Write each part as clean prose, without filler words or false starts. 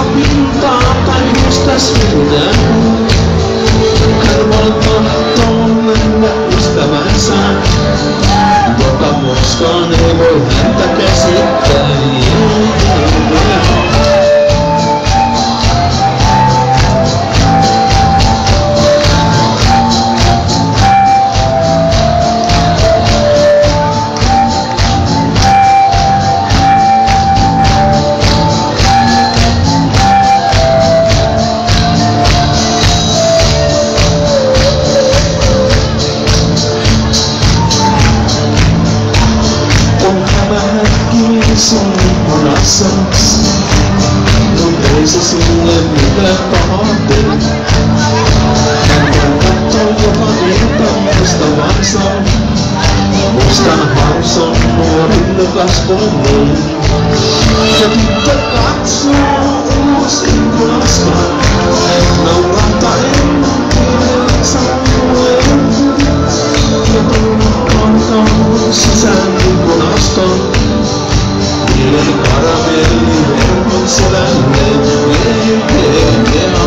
pintaa tai mustas minä. Karvalle tahtoo mennä ystävänsä, joka koskaan ei voi häntä käsittää. Sun punaseks, kun ei se sinne mitään pahaa tee. Hän kattoo joka ilta muistavansa, mustan hauson nuorille kasvoilleen. Ja tyttö katsoo ulos ikkunasta, naurattaen samueen. Ja tunnut on sisään ikkunasta. Mielen karamelli verkon selälleen veikeä.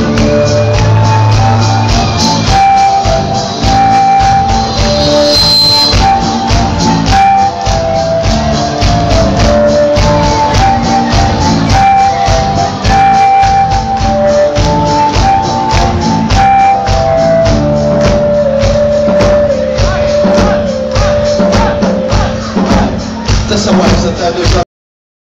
Tässä vaiheessa täytyy